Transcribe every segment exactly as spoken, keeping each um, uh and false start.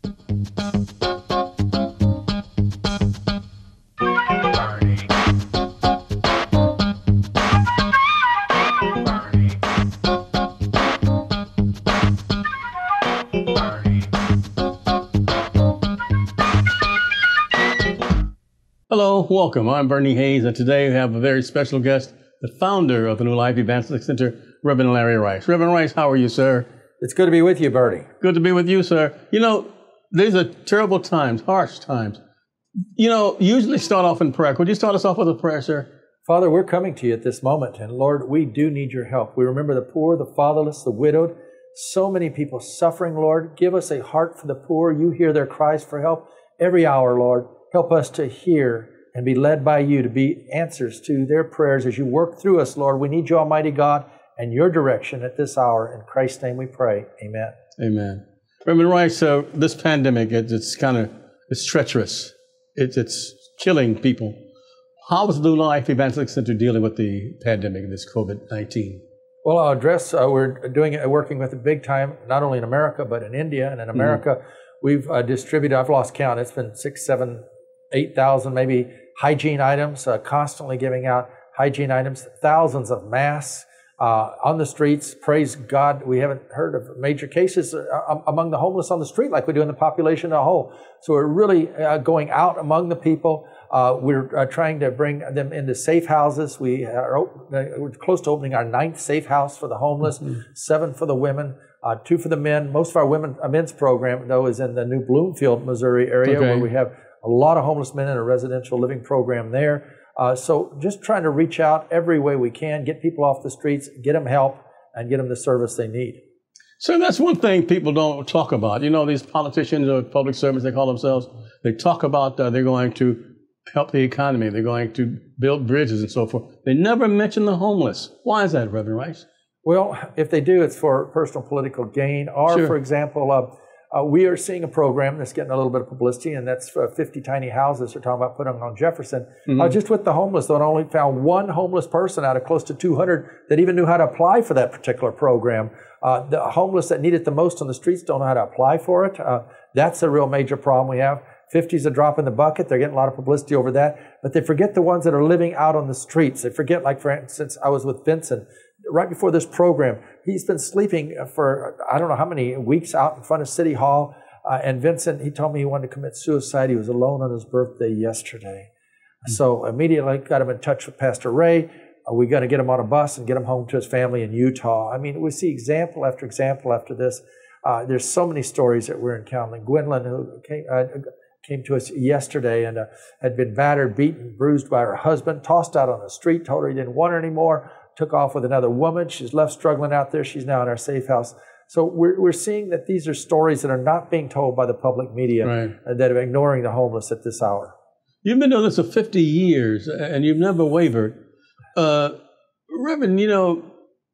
Hello, welcome. I'm Bernie Hayes, and today we have a very special guest, the founder of the new Life Evangelistic Center, Reverend Larry Rice. Reverend Rice, how are you, sir? It's good to be with you, Bernie. Good to be with you, sir. You know, these are terrible times, harsh times. You know, usually start off in prayer. Could you start us off with a prayer, sir? Father, we're coming to you at this moment, and Lord, we do need your help. We remember the poor, the fatherless, the widowed, so many people suffering, Lord. Give us a heart for the poor. You hear their cries for help every hour, Lord. Help us to hear and be led by you to be answers to their prayers as you work through us, Lord. We need you, Almighty God, and your direction at this hour. In Christ's name we pray. Amen. Amen. Reverend Rice, uh, this pandemic, it, it's kind of, it's treacherous. It, it's killing people. How is the New Life Evangelistic Center dealing with the pandemic, this COVID nineteen? Well, I'll address, uh, we're doing it, working with it big time, not only in America, but in India. And in America, mm-hmm. we've uh, distributed, I've lost count, it's been six, seven, eight thousand maybe hygiene items, uh, constantly giving out hygiene items, thousands of masks uh, on the streets. Praise God, we haven't heard of major cases uh, among the homeless on the street like we do in the population as a whole. So we're really uh, going out among the people. Uh, we're uh, trying to bring them into safe houses. We are op- we're close to opening our ninth safe house for the homeless, mm-hmm. seven for the women, uh, two for the men. Most of our women, uh, men's program, though, is in the New Bloomfield, Missouri area, okay. where we have a lot of homeless men in a residential living program there. Uh, so just trying to reach out every way we can, get people off the streets, get them help, and get them the service they need. So that's one thing people don't talk about. You know, these politicians or public servants, they call themselves, they talk about uh, they're going to help the economy, they're going to build bridges and so forth. They never mention the homeless. Why is that, Reverend Rice? Well, if they do, it's for personal political gain. Or, sure. for example, uh, Uh, we are seeing a program that's getting a little bit of publicity, and that's uh, fifty tiny houses. They're talking about putting on Jefferson. Mm-hmm. Uh, just with the homeless, though, I only found one homeless person out of close to two hundred that even knew how to apply for that particular program. Uh, the homeless that need it the most on the streets don't know how to apply for it. Uh, that's a real major problem we have. fifty is a drop in the bucket. They're getting a lot of publicity over that. But they forget the ones that are living out on the streets. They forget, like, for instance, I was with Vincent right before this program. He's been sleeping for, I don't know how many weeks out in front of City Hall. Uh, and Vincent, he told me he wanted to commit suicide. He was alone on his birthday yesterday. Mm-hmm. So immediately got him in touch with Pastor Ray. Uh, we got to get him on a bus and get him home to his family in Utah. I mean, we see example after example after this. Uh, there's so many stories that we're encountering. Gwendolyn, who came, uh, came to us yesterday and uh, had been battered, beaten, bruised by her husband, tossed out on the street, told her he didn't want her anymore, took off with another woman. She's left struggling out there. She's now in our safe house. So we're, we're seeing that these are stories that are not being told by the public media, right, and that are ignoring the homeless at this hour. You've been doing this for fifty years, and you've never wavered. Uh, Reverend, you know,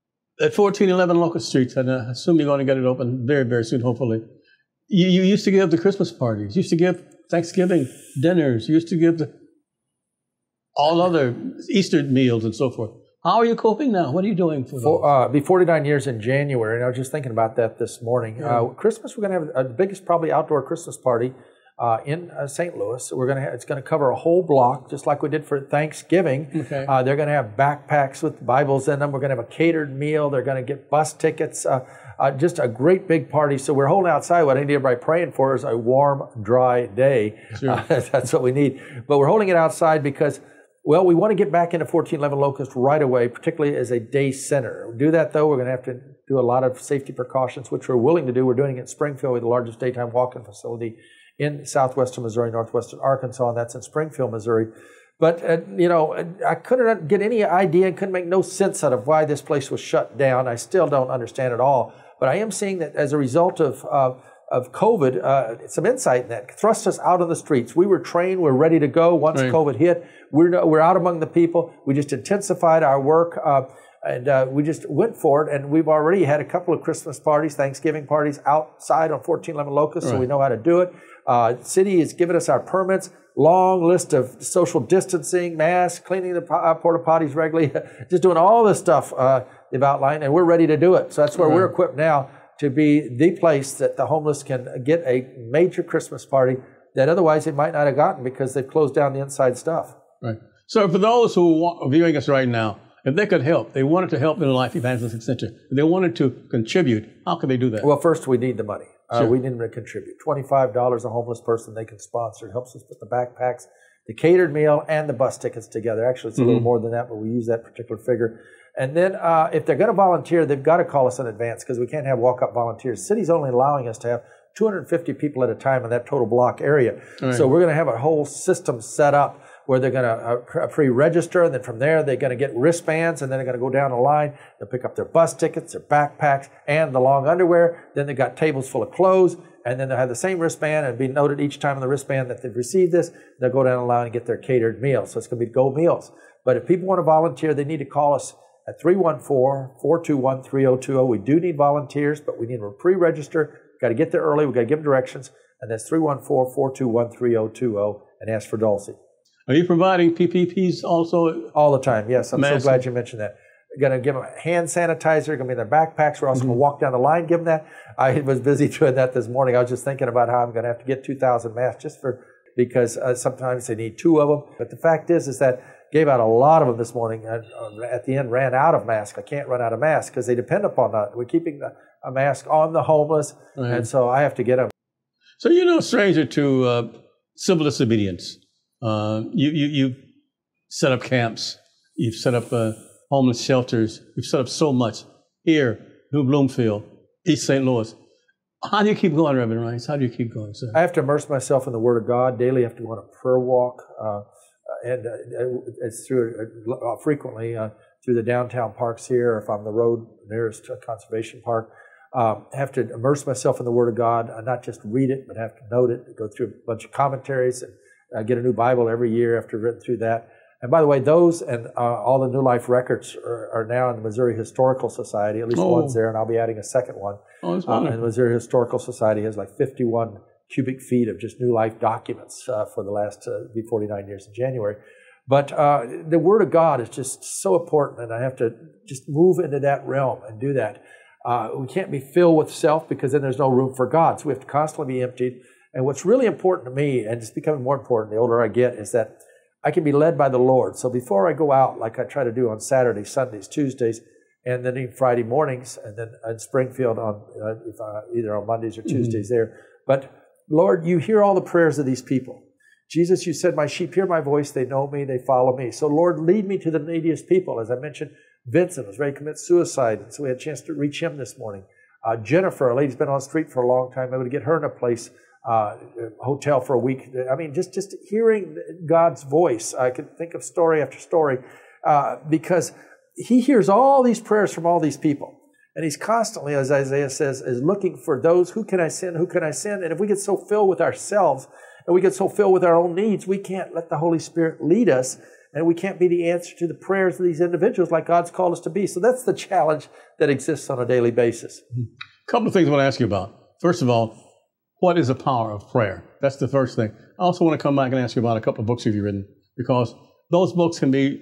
at fourteen eleven Locust Street, and I assume you're going to get it open very, very soon, hopefully. You, you used to give the Christmas parties. You used to give Thanksgiving dinners. You used to give the all other Easter meals and so forth. How are you coping now? What are you doing for For, uh, it'll be forty-nine years in January, and I was just thinking about that this morning. Yeah. Uh, Christmas, we're going to have the biggest probably outdoor Christmas party uh, in uh, Saint Louis. We're going to it's going to cover a whole block, just like we did for Thanksgiving. Okay. Uh, they're going to have backpacks with Bibles in them. We're going to have a catered meal. They're going to get bus tickets. Uh, uh, just a great big party. So we're holding outside. What I need everybody praying for is a warm, dry day. Sure. Uh, that's what we need. But we're holding it outside because, well, we want to get back into fourteen eleven Locust right away, particularly as a day center. To do that, though, we're going to have to do a lot of safety precautions, which we're willing to do. We're doing it in Springfield. We're the largest daytime walk-in facility in southwestern Missouri, northwestern Arkansas, and that's in Springfield, Missouri. But, uh, you know, I couldn't get any idea and couldn't make no sense out of why this place was shut down. I still don't understand at all. But I am seeing that as a result of uh, of COVID, uh, some insight in that thrust us out on the streets. We were trained, we're ready to go once right. COVID hit. We're we're out among the people. We just intensified our work, uh, and uh, we just went for it. And we've already had a couple of Christmas parties, Thanksgiving parties outside on fourteen eleven Locust, right. so we know how to do it. Uh, city has given us our permits. Long list of social distancing, masks, cleaning the uh, porta potties regularly, just doing all this stuff uh, they've outlined, and we're ready to do it. So that's where right. we're equipped now to be the place that the homeless can get a major Christmas party that otherwise they might not have gotten because they've closed down the inside stuff. Right. So for those who are viewing us right now, if they could help, they wanted to help in the Life Evangelistic Center, if they wanted to contribute, how could they do that? Well, first we need the money. Sure. Uh, we need them to contribute. twenty-five dollars a homeless person they can sponsor. It helps us put the backpacks, the catered meal, and the bus tickets together. Actually, it's a mm-hmm. little more than that, but we use that particular figure. And then uh, if they're going to volunteer, they've got to call us in advance because we can't have walk-up volunteers. The city's only allowing us to have two hundred fifty people at a time in that total block area. Right. So we're going to have a whole system set up where they're going to uh, pre-register, and then from there they're going to get wristbands, and then they're going to go down the line. They'll pick up their bus tickets, their backpacks, and the long underwear. Then they've got tables full of clothes, and then they'll have the same wristband and be noted each time on the wristband that they've received this. They'll go down the line and get their catered meal. So it's going to be Go Meals. But if people want to volunteer, they need to call us at three one four, four two one, three oh two oh. We do need volunteers, but we need them to pre-register. Got to get there early. We've got to give them directions. And that's three one four, four two one, three oh two oh, and ask for Dulcie. Are you providing P P Ps also? All the time, yes. I'm Massive. so glad you mentioned that. Going to give them hand sanitizer, going to be in their backpacks. We're also mm-hmm. going to walk down the line, give them that. I was busy doing that this morning. I was just thinking about how I'm going to have to get two thousand masks just for, because uh, sometimes they need two of them. But the fact is, is that gave out a lot of them this morning. And uh, at the end, ran out of masks. I can't run out of masks because they depend upon that. We're keeping the, a mask on the homeless, right. And so I have to get them. So you're no stranger to uh, civil disobedience. Uh, you, you, you've set up camps. You've set up uh, homeless shelters. You've set up so much here, New Bloomfield, East Saint Louis. How do you keep going, Reverend Rice? How do you keep going, sir? I have to immerse myself in the Word of God daily. I have to go on a prayer walk, uh, and uh, it's through uh, frequently uh, through the downtown parks here, or if I'm on the road nearest to a conservation park. Um, I have to immerse myself in the Word of God, uh, not just read it, but have to note it, go through a bunch of commentaries, and uh, get a new Bible every year after I've written through that. And by the way, those and uh, all the New Life records are, are now in the Missouri Historical Society. At least oh. one's there, and I'll be adding a second one. Oh, that's uh, and the Missouri Historical Society has like fifty-one cubic feet of just New Life documents uh, for the last uh, be forty-nine years in January. But uh, the Word of God is just so important, and I have to just move into that realm and do that. Uh, we can't be filled with self because then there's no room for God. So we have to constantly be emptied. And what's really important to me, and it's becoming more important the older I get, is that I can be led by the Lord. So before I go out, like I try to do on Saturdays, Sundays, Tuesdays, and then even Friday mornings, and then in Springfield on uh, if, uh, either on Mondays or Tuesdays mm-hmm. there. But Lord, you hear all the prayers of these people. Jesus, you said, my sheep hear my voice, they know me, they follow me. So Lord, lead me to the neediest people. As I mentioned, Vincent was ready to commit suicide, and so we had a chance to reach him this morning. Uh, Jennifer, a lady's been on the street for a long time, able to get her in a place, uh, a hotel for a week. I mean, just, just hearing God's voice. I could think of story after story uh, because he hears all these prayers from all these people. And he's constantly, as Isaiah says, is looking for those, who can I send, who can I send? And if we get so filled with ourselves and we get so filled with our own needs, we can't let the Holy Spirit lead us, and we can't be the answer to the prayers of these individuals like God's called us to be. So that's the challenge that exists on a daily basis. A couple of things I want to ask you about. First of all, what is the power of prayer? That's the first thing. I also want to come back and ask you about a couple of books you've written, because those books can be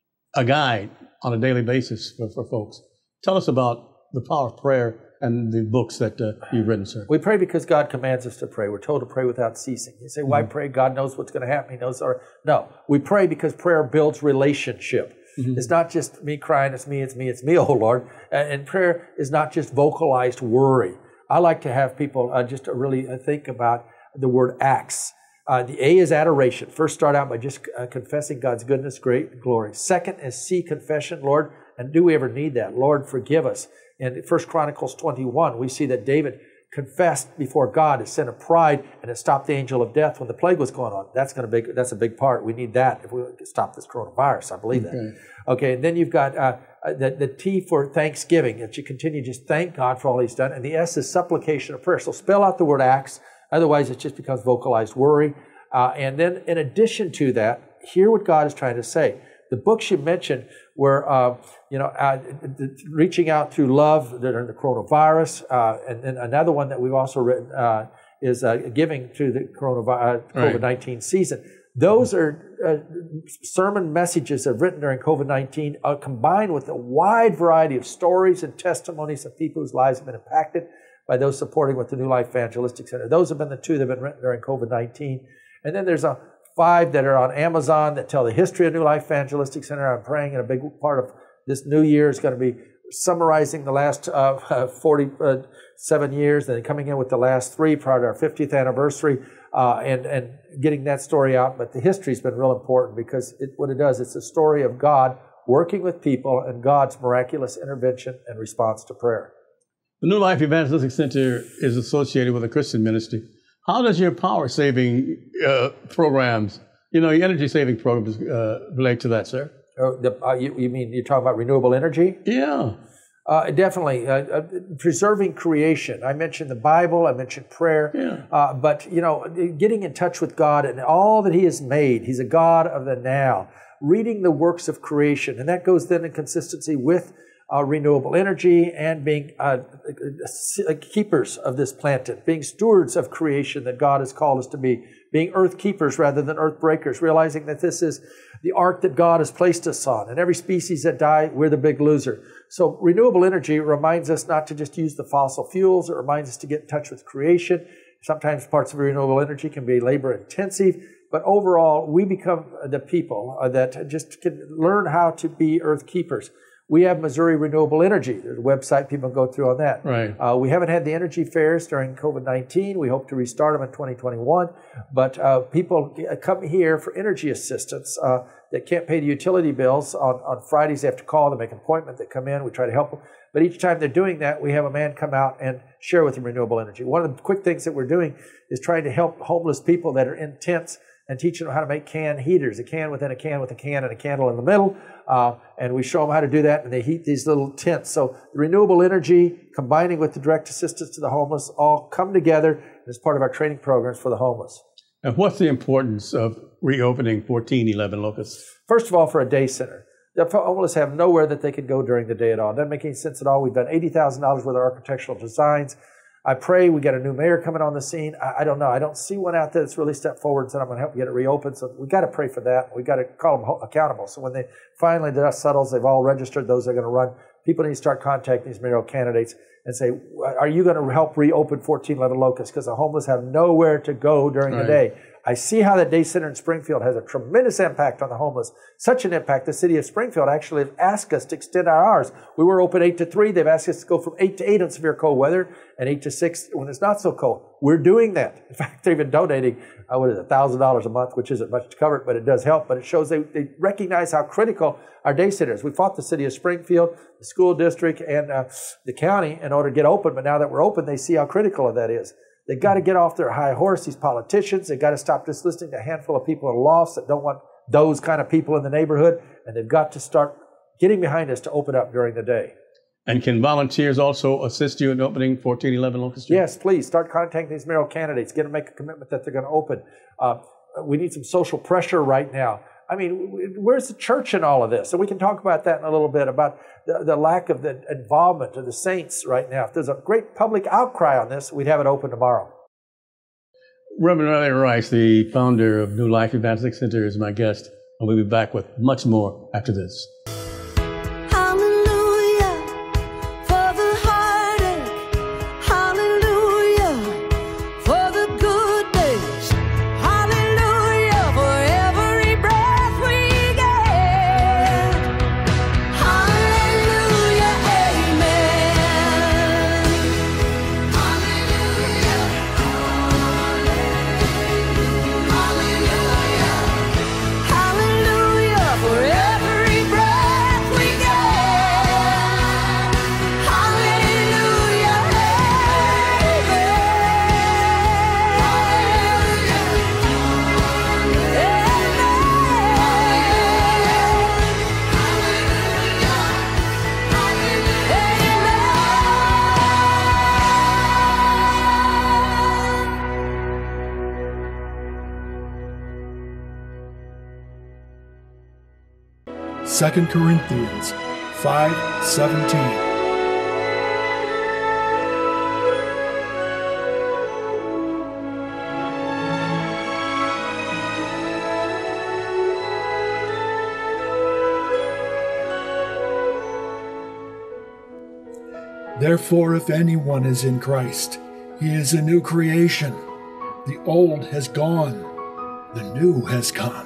a guide on a daily basis for, for folks. Tell us about the power of prayer and the books that uh, you've written, sir. We pray because God commands us to pray. We're told to pray without ceasing. You say, why mm-hmm. pray? God knows what's going to happen. He knows our... No, we pray because prayer builds relationship. Mm-hmm. It's not just me crying, it's me, it's me, it's me, oh Lord. And, and prayer is not just vocalized worry. I like to have people uh, just to really think about the word acts. Uh, the A is adoration. First, start out by just uh, confessing God's goodness, great glory. Second is C, confession. Lord, and do we ever need that? Lord, forgive us. In First Chronicles twenty-one, we see that David confessed before God his sin of pride, and it stopped the angel of death when the plague was going on. That's going to be that's a big part. We need that if we want to stop this coronavirus. I believe okay. that. Okay, and then you've got uh, the, the T for thanksgiving, that you continue to just thank God for all he's done. And the S is supplication of prayer. So spell out the word acts. Otherwise, it just becomes vocalized worry. Uh, and then in addition to that, hear what God is trying to say. The books you mentioned were, uh, you know, uh, reaching out through love during the coronavirus. Uh, and then another one that we've also written uh, is uh, giving through the coronavirus, COVID nineteen right. season. Those are uh, sermon messages that I've written during COVID nineteen, uh, combined with a wide variety of stories and testimonies of people whose lives have been impacted. by those supporting with the New Life Evangelistic Center. Those have been the two that have been written during COVID nineteen. And then there's a five that are on Amazon that tell the history of New Life Evangelistic Center. I'm praying, and a big part of this new year is going to be summarizing the last uh, forty-seven years, and then coming in with the last three prior to our fiftieth anniversary, uh, and, and getting that story out. But the history's been real important because it, what it does, it's a story of God working with people and God's miraculous intervention and response to prayer. The New Life Evangelistic Center is associated with a Christian ministry. How does your power-saving uh, programs, you know, your energy-saving programs uh, relate to that, sir? Uh, the, uh, you, you mean you're talking about renewable energy? Yeah. Uh, definitely. Uh, uh, preserving creation. I mentioned the Bible. I mentioned prayer. Yeah. Uh, but, you know, getting in touch with God and all that He has made. He's a God of the now. Reading the works of creation. And that goes then in consistency with uh, renewable energy and being uh, keepers of this planet, being stewards of creation that God has called us to be, being earth keepers rather than earth breakers, realizing that this is the ark that God has placed us on. And every species that die, we're the big loser. So renewable energy reminds us not to just use the fossil fuels. It reminds us to get in touch with creation. Sometimes parts of renewable energy can be labor intensive. But overall, we become the people that just can learn how to be earth keepers. We have Missouri Renewable Energy. There's a website people can go through on that. Right. Uh, we haven't had the energy fairs during COVID nineteen. We hope to restart them in twenty twenty-one. But uh, people come here for energy assistance uh, that can't pay the utility bills. On, on Fridays, they have to call. They make an appointment. They come in. We try to help them. But each time they're doing that, we have a man come out and share with them renewable energy. One of the quick things that we're doing is trying to help homeless people that are in tents and teaching them how to make can heaters, a can within a can with a can and a candle in the middle. Uh, and we show them how to do that, and they heat these little tents. So the renewable energy combining with the direct assistance to the homeless all come together as part of our training programs for the homeless. And what's the importance of reopening fourteen eleven Locust? First of all, for a day center. The homeless have nowhere that they could go during the day at all. It doesn't make any sense at all. We've done eighty thousand dollars worth of architectural designs. I pray we get a new mayor coming on the scene. I, I don't know. I don't see one out there that's really stepped forward and said, I'm going to help you get it reopened. So we got to pray for that. We got to call them accountable. So when they finally the dust settles, they've all registered those that are going to run. People need to start contacting these mayoral candidates and say, are you going to help reopen fourteen eleven Locust? Because the homeless have nowhere to go during right. the day. I see how that day center in Springfield has a tremendous impact on the homeless. Such an impact, the city of Springfield actually asked us to extend our hours. We were open eight to three. They've asked us to go from eight to eight on severe cold weather and eight to six when it's not so cold. We're doing that. In fact, they're even donating, uh, what is it, one thousand dollars a month, which isn't much to cover it, but it does help. But it shows they, they recognize how critical our day center is. We fought the city of Springfield, the school district, and uh, the county in order to get open. But now that we're open, they see how critical that is. They've got to get off their high horse, these politicians. They've got to stop just listening to a handful of people in lofts that don't want those kind of people in the neighborhood. And they've got to start getting behind us to open up during the day. And can volunteers also assist you in opening fourteen eleven Locust Street? Yes, please. Start contacting these mayoral candidates. Get them to make a commitment that they're going to open. Uh, we need some social pressure right now. I mean, where's the church in all of this? And we can talk about that in a little bit, about the, the lack of the involvement of the saints right now. If there's a great public outcry on this, we'd have it open tomorrow. Reverend Larry Rice, the founder of New Life Evangelistic Center, is my guest, and we'll be back with much more after this. Second Corinthians five seventeen. Therefore, if anyone is in Christ, he is a new creation. The old has gone, the new has come.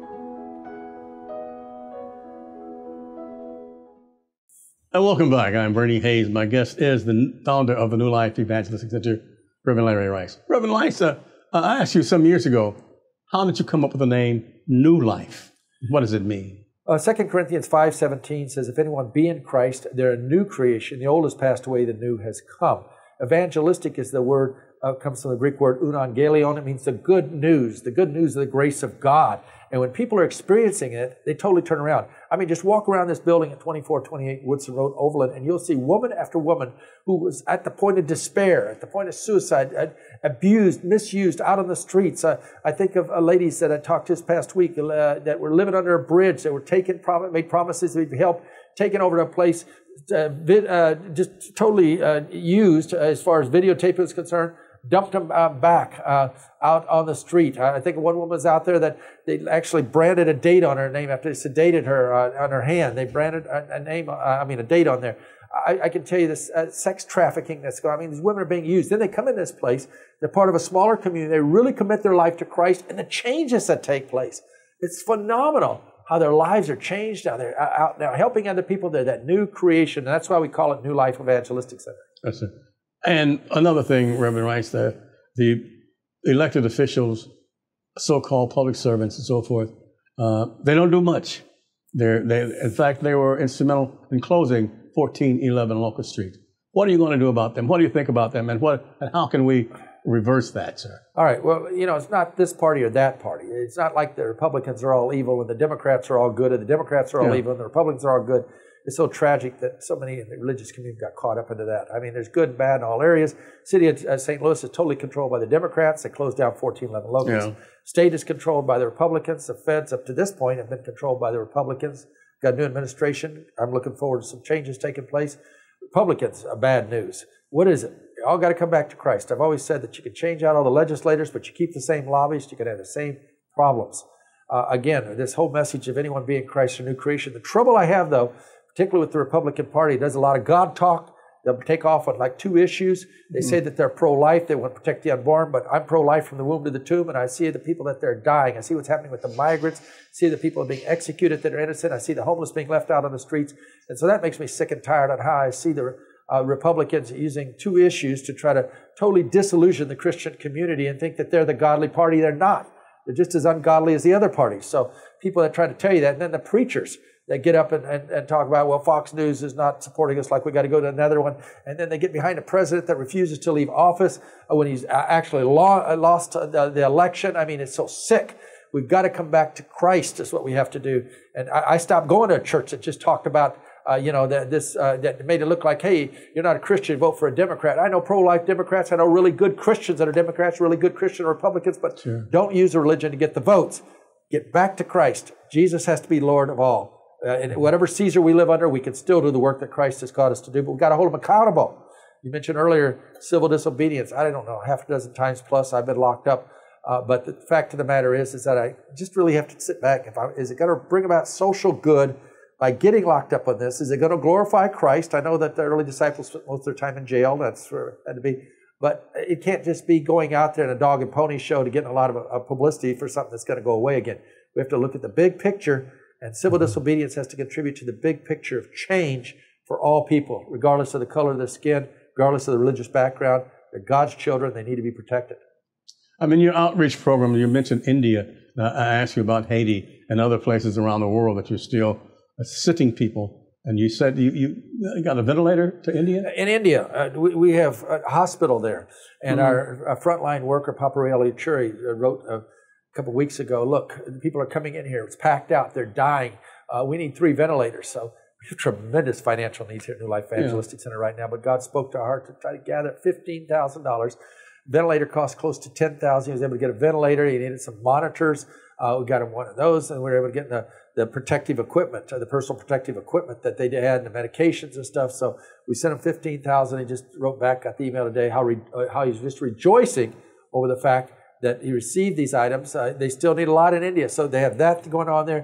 And welcome back. I'm Bernie Hayes. My guest is the founder of the New Life Evangelistic Center, Reverend Larry Rice. Reverend Rice, uh, I asked you some years ago, how did you come up with the name New Life? What does it mean? Uh, Second Corinthians five seventeen says, if anyone be in Christ, they're a new creation. The old has passed away, the new has come. Evangelistic is the word, uh, comes from the Greek word unangelion. It means the good news, the good news of the grace of God. And when people are experiencing it, they totally turn around. I mean, just walk around this building at twenty-four twenty-eight Woodson Road, Overland, and you'll see woman after woman who was at the point of despair, at the point of suicide, abused, misused, out on the streets. Uh, I think of uh, ladies that I talked to this past week uh, that were living under a bridge, that were taken, prom- made promises to be helped, taken over to a place, uh, vid- uh, just totally uh, used uh, as far as videotape is concerned. Dumped them uh, back uh, out on the street. Uh, I think one woman was out there that they actually branded a date on her name after they sedated her uh, on her hand. They branded a, a name, uh, I mean, a date on there. I, I can tell you this uh, sex trafficking that's going on. I mean, these women are being used. Then they come in this place. They're part of a smaller community. They really commit their life to Christ, and the changes that take place. It's phenomenal how their lives are changed now. They're out now helping other people. They're that new creation, and that's why we call it New Life Evangelistic Center. That's it. And another thing, Reverend Rice, that the elected officials, so-called public servants and so forth, uh, they don't do much. They're, they, in fact, they were instrumental in closing fourteen eleven Locust Street. What are you going to do about them? What do you think about them? And what and how can we reverse that, sir? All right. Well, you know, it's not this party or that party. It's not like the Republicans are all evil and the Democrats are all good, and the Democrats are all yeah. evil and the Republicans are all good. It's so tragic that so many in the religious community got caught up into that. I mean, there's good and bad in all areas. City of uh, Saint Louis is totally controlled by the Democrats. They closed down fourteen eleven Locust. Yeah. State is controlled by the Republicans. The feds, up to this point, have been controlled by the Republicans. Got a new administration. I'm looking forward to some changes taking place. Republicans are bad news. What is it? You all got to come back to Christ. I've always said that you can change out all the legislators, but you keep the same lobbyists, you can have the same problems. Uh, again, this whole message of anyone being Christ or new creation. The trouble I have, though, particularly with the Republican Party, does a lot of God talk. They'll take off on like two issues. They mm-hmm. say that they're pro-life. They want to protect the unborn, but I'm pro-life from the womb to the tomb, and I see the people that they're dying. I see what's happening with the migrants. I see the people being executed that are innocent. I see the homeless being left out on the streets. And so that makes me sick and tired on how I see the uh, Republicans using two issues to try to totally disillusion the Christian community and think that they're the godly party. They're not. They're just as ungodly as the other parties. So people that try to tell you that, and then the preachers that get up and, and, and talk about, well, Fox News is not supporting us, like we got to go to another one. And then they get behind a president that refuses to leave office when he's actually lo- lost the, the election. I mean, it's so sick. We've got to come back to Christ is what we have to do. And I, I stopped going to a church that just talked about, uh, you know, that this uh, that made it look like, hey, you're not a Christian, vote for a Democrat. I know pro-life Democrats. I know really good Christians that are Democrats, really good Christian Republicans, but sure. Don't use a religion to get the votes. Get back to Christ. Jesus has to be Lord of all. Uh, and whatever Caesar we live under, we can still do the work that Christ has called us to do, but we've got to hold him accountable. You mentioned earlier civil disobedience. I don't know, half a dozen times plus I've been locked up. Uh, but the fact of the matter is, is that I just really have to sit back. If I, is it going to bring about social good by getting locked up on this? Is it going to glorify Christ? I know that the early disciples spent most of their time in jail. That's where it had to be. But it can't just be going out there in a dog and pony show to get a lot of uh, publicity for something that's going to go away again. We have to look at the big picture. And civil disobedience has to contribute to the big picture of change for all people, regardless of the color of their skin, regardless of the religious background. They're God's children. They need to be protected. I mean, your outreach program, you mentioned India. Uh, I asked you about Haiti and other places around the world that you're still assisting people. And you said you, you got a ventilator to India? In India, uh, we, we have a hospital there. And mm-hmm. our, our frontline worker, Paparelli Churi, wrote a couple of weeks ago, look, people are coming in here. It's packed out. They're dying. Uh, we need three ventilators. So we have tremendous financial needs here at New Life Evangelistic yeah. Center right now. But God spoke to our heart to try to gather fifteen thousand dollars. Ventilator cost close to ten thousand dollars. He was able to get a ventilator. He needed some monitors. Uh, we got him one of those, and we were able to get the, the protective equipment, uh, the personal protective equipment that they had, and the medications and stuff. So we sent him fifteen thousand dollars. He just wrote back, got the email today, how, re- uh, how he's just rejoicing over the fact that he received these items. Uh, they still need a lot in India, so they have that going on there.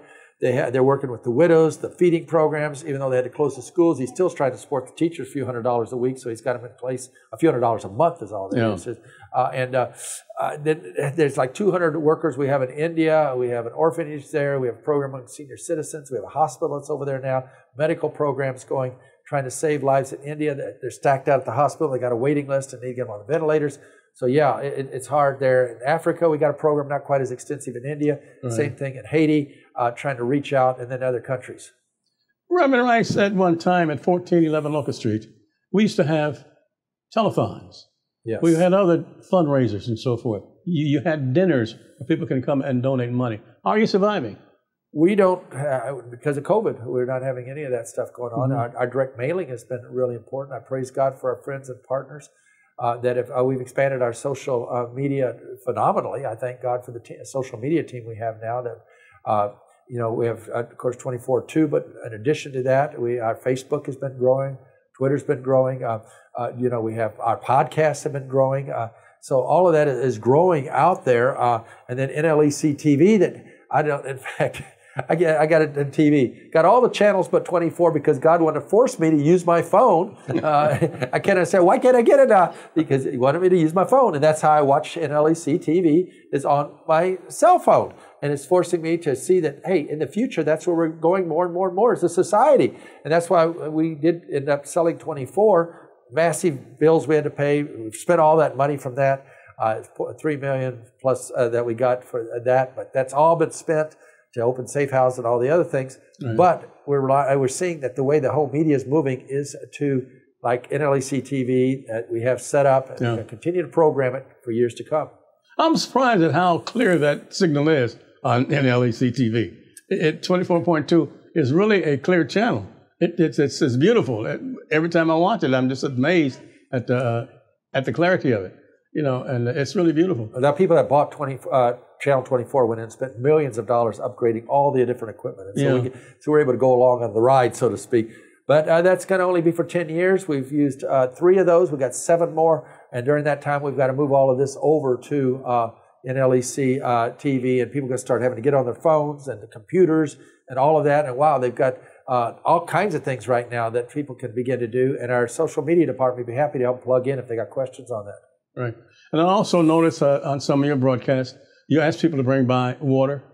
They ha- they're working with the widows, the feeding programs. Even though they had to close the schools, he's still trying to support the teachers a few hundred dollars a week. So he's got them in place. A few hundred dollars a month is all that yeah. is. Uh, and uh, uh, then there's like two hundred workers we have in India. We have an orphanage there. We have a program on senior citizens. We have a hospital that's over there now. Medical programs going, trying to save lives in India. They're stacked out at the hospital. They got a waiting list and they get them on the ventilators. So yeah, it, it's hard there. In Africa, we got a program not quite as extensive in India. Right. Same thing in Haiti, uh, trying to reach out, and then other countries. Reverend Rice, at one time at fourteen eleven Locust Street, we used to have telethons. Yes. We had other fundraisers and so forth. You, you had dinners where people can come and donate money. How are you surviving? We don't, uh, because of COVID, we're not having any of that stuff going on. Mm-hmm. our, our direct mailing has been really important. I praise God for our friends and partners. Uh, that if uh, we've expanded our social uh, media phenomenally. I thank God for the te- social media team we have now. That uh, you know, we have uh, of course twenty-four two, but in addition to that, we our Facebook has been growing, Twitter's been growing. Uh, uh, you know, we have our podcasts have been growing. Uh, so all of that is growing out there. Uh, and then N L E C T V. That I don't. In fact. I get, I got it on T V. Got all the channels but twenty-four because God wanted to force me to use my phone. Uh, I can't say, why can't I get it now? Because He wanted me to use my phone. And that's how I watch N L E C T V is on my cell phone. And it's forcing me to see that, hey, in the future, that's where we're going more and more and more as a society. And that's why we did end up selling twenty-four. Massive bills we had to pay. We've spent all that money from that. Uh, three million dollars plus uh, that we got for that. But that's all been spent to open Safe House and all the other things. Right. But we're we're seeing that the way the whole media is moving is to like N L E C T V that we have set up and yeah. we're going to continue to program it for years to come. I'm surprised at how clear that signal is on N L E C T V. It, twenty-four point two is really a clear channel. It, it's, it's it's beautiful. Every time I watch it, I'm just amazed at the uh, at the clarity of it. You know, and it's really beautiful. There are people that bought twenty. Uh, Channel twenty-four went in and spent millions of dollars upgrading all the different equipment. And so, yeah. we, so we're able to go along on the ride, so to speak. But uh, that's going to only be for ten years. We've used uh, three of those. We've got seven more. And during that time, we've got to move all of this over to uh, N L E C uh, T V. And people are going to start having to get on their phones and the computers and all of that. And wow, they've got uh, all kinds of things right now that people can begin to do. And our social media department would be happy to help plug in if they got questions on that. Right. And I also noticed uh, on some of your broadcasts, you ask people to bring by water,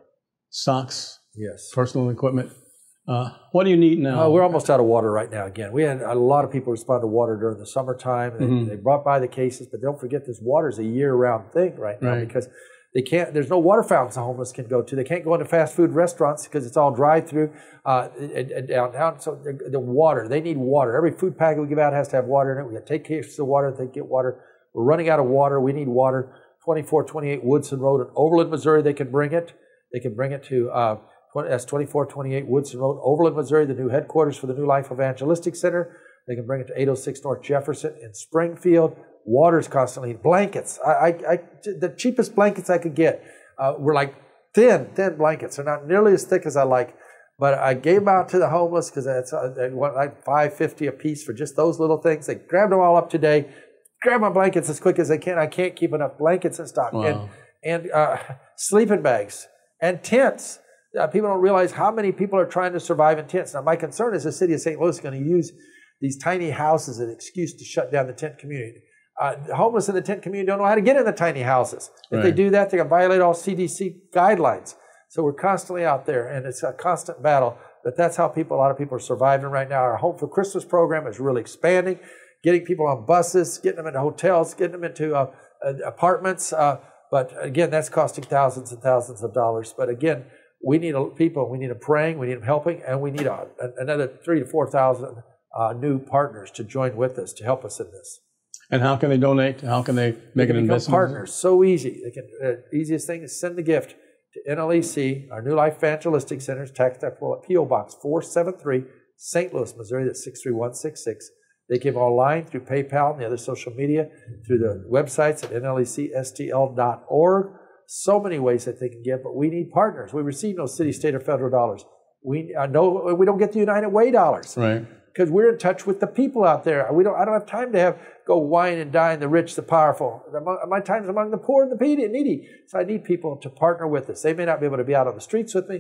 socks, yes, personal equipment. Uh, what do you need now? Uh, we're almost out of water right now again. We had a lot of people respond to water during the summertime. They, mm-hmm. they brought by the cases, but don't forget this water is a year-round thing right now right. because they can't. There's no water fountains the homeless can go to. They can't go into fast food restaurants because it's all drive-through uh, downtown. So the water, they need water. Every food packet we give out has to have water in it. We got to take cases of water. They get water. We're running out of water. We need water. twenty-four twenty-eight Woodson Road in Overland, Missouri. They can bring it. They can bring it to uh, that's twenty-four twenty-eight Woodson Road, Overland, Missouri, the new headquarters for the new Life Evangelistic Center. They can bring it to eight oh six North Jefferson in Springfield. Water's constantly blankets. I, I, I the cheapest blankets I could get uh, were like thin, thin blankets. They're not nearly as thick as I like. But I gave them out to the homeless because that's uh, they want like five fifty a piece for just those little things. They grabbed them all up today. Grab my blankets as quick as I can. I can't keep enough blankets in stock. Wow. And, and uh, sleeping bags and tents. Uh, people don't realize how many people are trying to survive in tents. Now, my concern is the city of Saint Louis is going to use these tiny houses as an excuse to shut down the tent community. Uh, the homeless in the tent community don't know how to get in the tiny houses. If right. they do that, they're going to violate all C D C guidelines. So we're constantly out there, and it's a constant battle. But that's how people, a lot of people are surviving right now. Our Home for Christmas program is really expanding. Getting people on buses, getting them into hotels, getting them into uh, uh, apartments. Uh, but again, that's costing thousands and thousands of dollars. But again, we need a, people, we need them praying, we need them helping, and we need a, a, another three to four thousand uh, new partners to join with us to help us in this. And how can they donate? How can they make they an investment? Partners, so easy. They can. Uh, easiest thing is send the gift to N L E C, our new Life Evangelistic Center, tax deductible at P O Box four seven three, Saint Louis, Missouri. That's six three one six six. They give online through PayPal and the other social media, through the websites at N L E C S T L dot org. So many ways that they can give, but we need partners. We receive no city, state, or federal dollars. We uh, know we don't get the United Way dollars, right? Because we're in touch with the people out there. We don't. I don't have time to have go wine and dine the rich, the powerful. My time's among the poor and the needy. So I need people to partner with us. They may not be able to be out on the streets with me,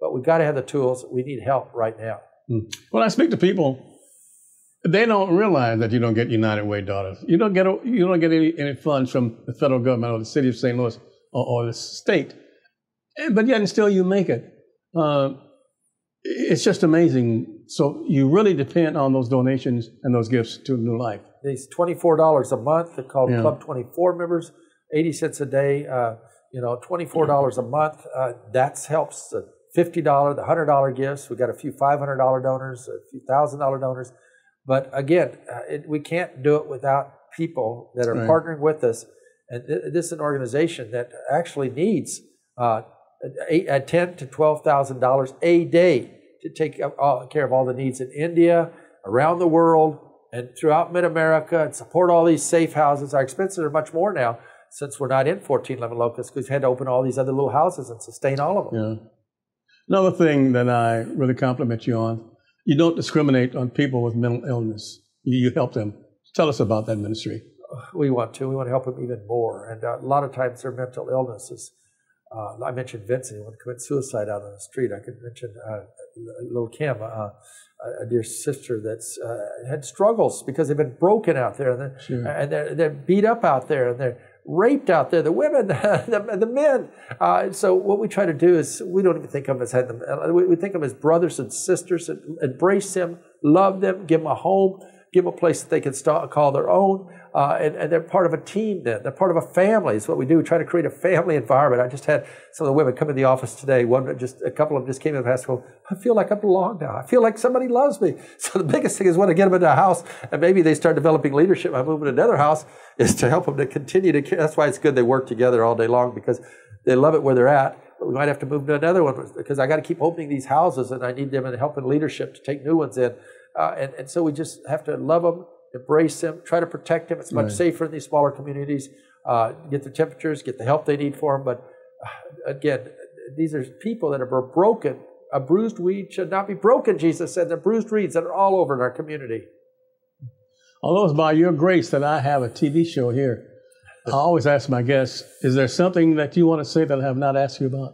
but we've got to have the tools. We need help right now. When I speak to people, they don't realize that you don't get United Way dollars. You don't get you don't get any, any funds from the federal government or the city of Saint Louis or, or the state, but yet and still you make it. Uh, it's just amazing. So you really depend on those donations and those gifts to New Life. These twenty-four dollars a month, they're called Yeah. Club twenty-four members, eighty cents a day, uh, you know, twenty-four dollars a month. Uh, that helps the fifty dollars, the one hundred dollar gifts. We got a few five hundred dollar donors, a few one thousand dollar donors. But again, uh, it, we can't do it without people that are Right. partnering with us. And th this is an organization that actually needs uh, eight, uh, ten to twelve thousand dollars a day to take care of all the needs in India, around the world, and throughout Mid-America, and support all these safe houses. Our expenses are much more now since we're not in fourteen eleven Locust, because we had to open all these other little houses and sustain all of them. Yeah. Another thing that I really compliment you on, you don't discriminate on people with mental illness. You, you help them. Tell us about that ministry. We want to. We want to help them even more. And uh, a lot of times their mental illnesses. Uh, I mentioned Vincent, who would commit suicide out on the street. I could mention uh, little Kim, uh, a dear sister that's uh, had struggles because they've been broken out there, and they're, Sure. and they're, they're beat up out there, and they're raped out there, the women, the, the men. Uh, so what we try to do is, we don't even think of them as having them. We, we think of them as brothers and sisters, and embrace them, love them, give them a home, give them a place that they can start, call their own, uh, and, and they're part of a team then. They're part of a family. It's what we do. We try to create a family environment. I just had some of the women come in the office today. One, just a couple of them just came in and asked, well, I feel like I belong now. I feel like somebody loves me. So the biggest thing is when I get them into a house, and maybe they start developing leadership, I move to another house, is to help them to continue to, that's why it's good they work together all day long, because they love it where they're at. But we might have to move to another one, because I got to keep opening these houses, and I need them in help in leadership to take new ones in. Uh, and, and so we just have to love them, embrace them, try to protect them. It's much Right. safer in these smaller communities. Uh, get the temperatures, get the help they need for them. But uh, again, these are people that are broken. A bruised reed should not be broken, Jesus said. The bruised reeds that are all over in our community. Although it's by your grace that I have a T V show here, I always ask my guests, is there something that you want to say that I have not asked you about?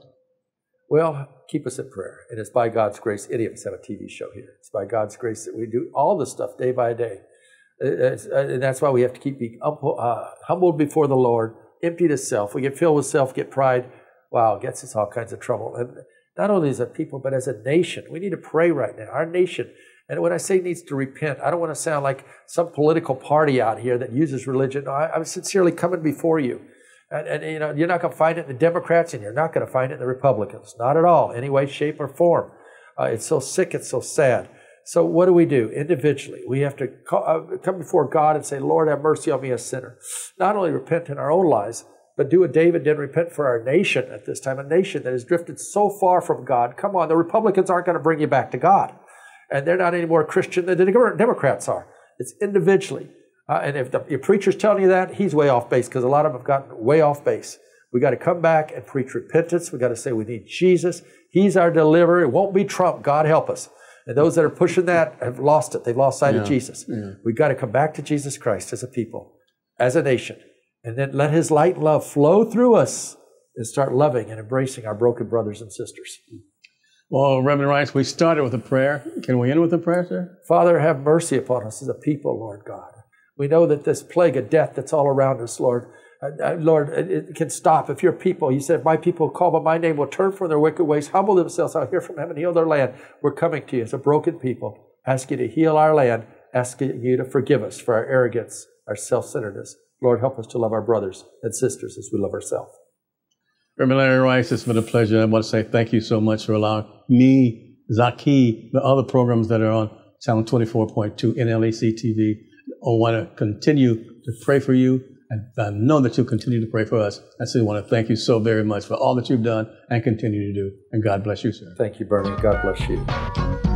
Well, keep us in prayer. And it's by God's grace, any of us have a T V show here. It's by God's grace that we do all this stuff day by day. It's, uh, and that's why we have to keep being humble, uh, humbled before the Lord, emptied of self. We get filled with self, get pride. Wow, it gets us all kinds of trouble. And not only as a people, but as a nation. We need to pray right now. Our nation, and when I say needs to repent, I don't want to sound like some political party out here that uses religion. No, I, I'm sincerely coming before you. And, and you know, you're not going to find it in the Democrats, and you're not going to find it in the Republicans. Not at all, any way, shape, or form. Uh, it's so sick, it's so sad. So what do we do? Individually, we have to call, uh, come before God and say, Lord, have mercy on me, a sinner. Not only repent in our own lives, but do what David did, repent for our nation at this time, a nation that has drifted so far from God. Come on, the Republicans aren't going to bring you back to God. And they're not any more Christian than the Democrats are. It's individually. Uh, and if the your preacher's telling you that, he's way off base, because a lot of them have gotten way off base. We got to come back and preach repentance. We got to say we need Jesus. He's our deliverer. It won't be Trump. God help us. And those that are pushing that have lost it. They've lost sight Yeah, of Jesus. yeah. We've got to come back to Jesus Christ as a people, as a nation, and then let His light and love flow through us and start loving and embracing our broken brothers and sisters. Well, Reverend Rice, we started with a prayer. Can we end with a prayer, sir? Father, have mercy upon us as a people, Lord God. We know that this plague of death that's all around us, Lord, uh, uh, Lord, it, it can stop. If your people, you said, if my people call by my name will turn from their wicked ways, humble themselves out here from heaven, heal their land. We're coming to you as a broken people, ask you to heal our land, asking you to forgive us for our arrogance, our self-centeredness. Lord, help us to love our brothers and sisters as we love ourselves. Reverend Larry Rice, it's been a pleasure. I want to say thank you so much for allowing me, Zaki, the other programs that are on Channel twenty-four point two N L E C T V. I want to continue to pray for you, and I know that you'll continue to pray for us. I still want to thank you so very much for all that you've done and continue to do. And God bless you, sir. Thank you, Bernie. God bless you.